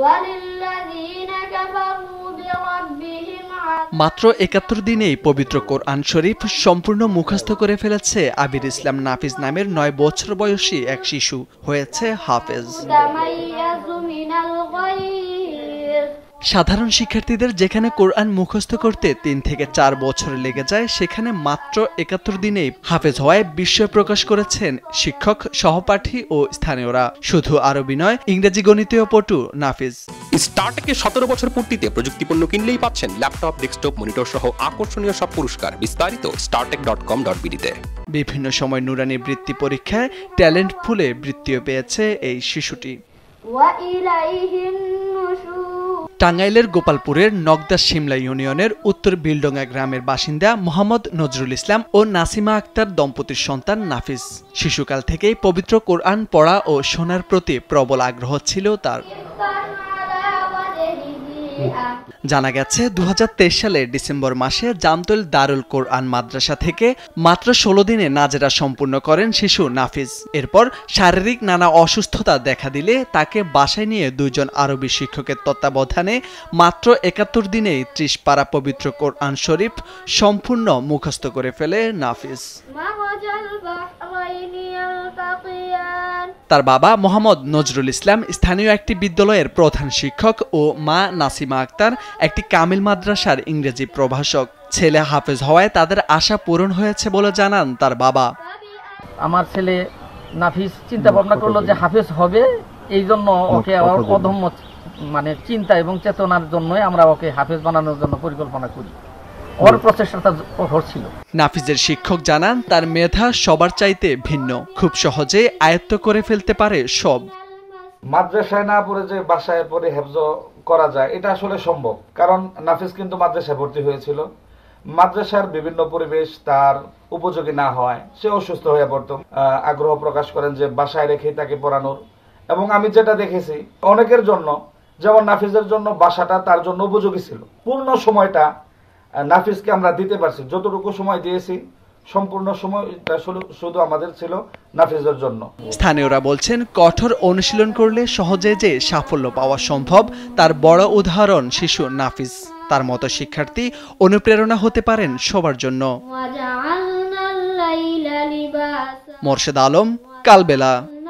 মাত্র ৭১ দিনেই পবিত্র কোরআন শরীফ সম্পূর্ণ মুখস্থ করে ফেলেছে আবির ইসলাম নাফিজ নামের ৯ বছর বয়সী এক শিশু, হয়েছে হাফেজ। সাধারণ শিক্ষার্থীদের যেখানে কোরআন মুখস্থ করতে ৩ থেকে ৪ বছর লেগে যায়, সেখানে মাত্র ৭১ দিনেই হাফেজ হওয়ায় বিস্ময় প্রকাশ করেছেন শিক্ষক, সহপাঠী ও স্থানীয়রা। শুধু আরবি নয়, ইংরেজি গণিতীয় পটু নাফিজ। স্টারটেকের ১৭ বছর পূর্তিতে প্রযুক্তি পণ্য কিনলেই পাচ্ছেন ল্যাপটপ, ডেস্কটপ, মনিটর সহ আকর্ষণীয় সব পুরস্কার। বিস্তারিত startek.com.bd তে। বিভিন্ন সময় নুরানি বৃত্তি পরীক্ষায় ট্যালেন্ট ফুলে বৃত্তিও পেয়েছে এই শিশুটি। টাঙ্গাইলের গোপালপুরের নগদা শিমলা ইউনিয়নের উত্তর বিলডোঙ্গা গ্রামের বাসিন্দা মোহাম্মদ নজরুল ইসলাম ও নাসিমা আক্তার দম্পতির সন্তান নাফিজ। শিশুকাল থেকেই পবিত্র কোরআন পড়া ও শোনার প্রতি প্রবল আগ্রহ ছিল তার। জানা গেছে ২০২৩ সালের ডিসেম্বর মাসে জামতল দারুল কোরআন মাদ্রাসা থেকে মাত্র ১৬ দিনে নাজেরা সম্পূর্ণ করেন শিশু নাফিজ। এরপর শারীরিক নানা অসুস্থতা দেখা দিলে তাকে বাসায় নিয়ে ২ জন আরবি শিক্ষকের তত্ত্বাবধানে মাত্র ৭১ দিনেই ৩০ পারা পবিত্র কোরআন শরীফ সম্পূর্ণ মুখস্থ করে ফেলে নাফিজ। তার বাবা মোহাম্মদ নজরুল ইসলাম স্থানীয় একটি বিদ্যালয়ের প্রধান শিক্ষক ও মা নাসিমা আক্তার একটি কামিল মাদ্রাসার ইংরেজি প্রভাষক। ছেলে হাফেজ হওয়ায় তাদের আশা পূরণ হয়েছে বলে জানান তার বাবা। আমার ছেলে নাফিজ চিন্তা ভাবনা করলো যে হাফেজ হবে, এই জন্য ওকে অদম্য চিন্তা এবং চেতনার জন্যই আমরা ওকে হাফেজ বানানোর জন্য পরিকল্পনা করি। ওর প্রচেষ্টা কঠোর ছিল। নাফিজের শিক্ষক জানান তার মেধা সবার চাইতে ভিন্ন, খুব সহজে আয়ত্ত করে ফেলতে পারে সব। মাদ্রাসায় না পড়ে যে বাসায় পড়ে হেফজ করা যায়, এটা আসলে সম্ভব। কারণ নাফিজ কিন্তু মাদ্রাসায় ভর্তি হয়েছিল, মাদ্রাসার বিভিন্ন পরিবেশ তার উপযোগী না হওয়ায় সে অসুস্থ হয়ে পড়তো। আগ্রহ প্রকাশ করেন যে বাসায় রেখে তাকে পড়ানোর। এবং আমি যেটা দেখেছি অনেকের জন্য, যেমন নাফিজের জন্য বাসাটা তার জন্য উপযোগী ছিল। পূর্ণ সময়টা নাফিজকে আমরা দিতে পারছি, যতটুকু সময় দিয়েছি সম্পূর্ণ সময়টা শুধু আমাদের ছিল নাফিজের জন্য। স্থানীয়রা বলছেন কঠোর অনুশীলন করলে সহজে যে সাফল্য পাওয়া সম্ভব তার বড় উদাহরণ শিশু নাফিজ। তার মতো শিক্ষার্থী অনুপ্রেরণা হতে পারেন সবার জন্য। মোর্শেদ আলম, কালবেলা।